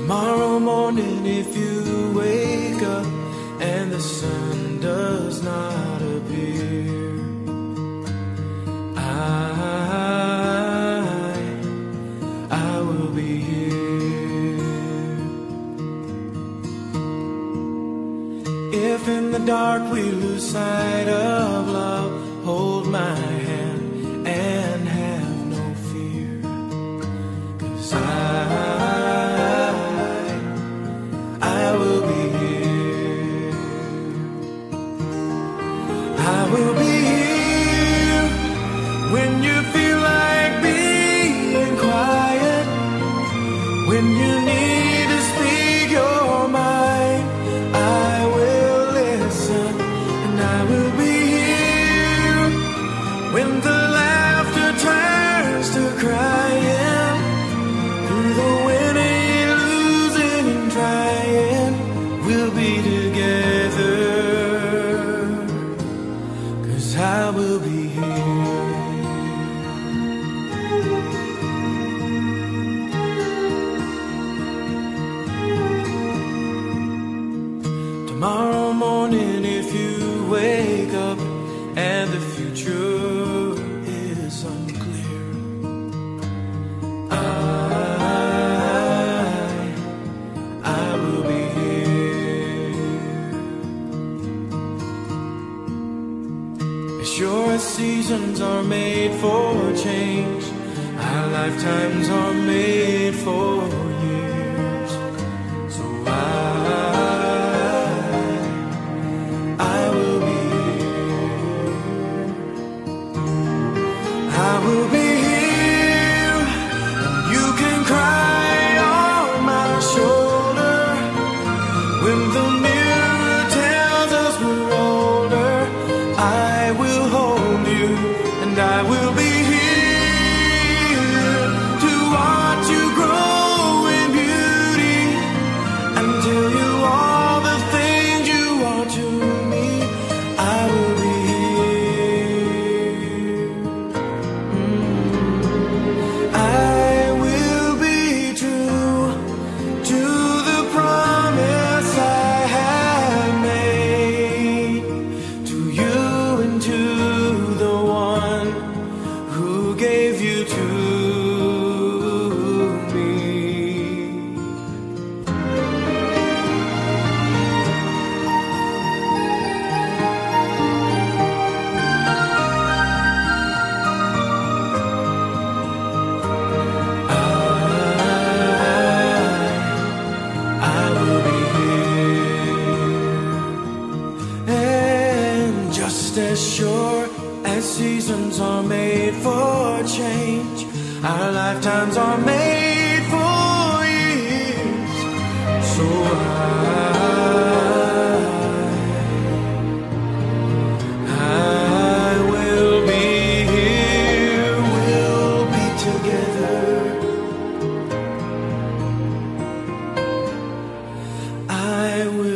Tomorrow morning, if you wake up and the sun does not appear, I will be here. If in the dark we lose sight of love, hold my hand and have no fear, 'cause I will be here. I will be here when you feel like being quiet, when you need to speak your mind. I will listen, and I will be here when the laughter turns to crying, through the winning, losing, and trying. We'll be together, 'cause I will be here. Tomorrow morning, if you wake up and the future is unclear, I will be here. As sure as seasons are made for change, our lifetimes are made for years. So I will be here. I will be here, and you can cry on my shoulder when the mirror tells us we're older. I will hold you, and I will be here to watch you grow in beauty and tell you all the things you want to me. I will be here. I will be true to the promise I have made to you and to the one who gave you to me. I will be here. And just as sure as seasons are made for change, our lifetimes are made for years. So I will be here, we'll be together. I will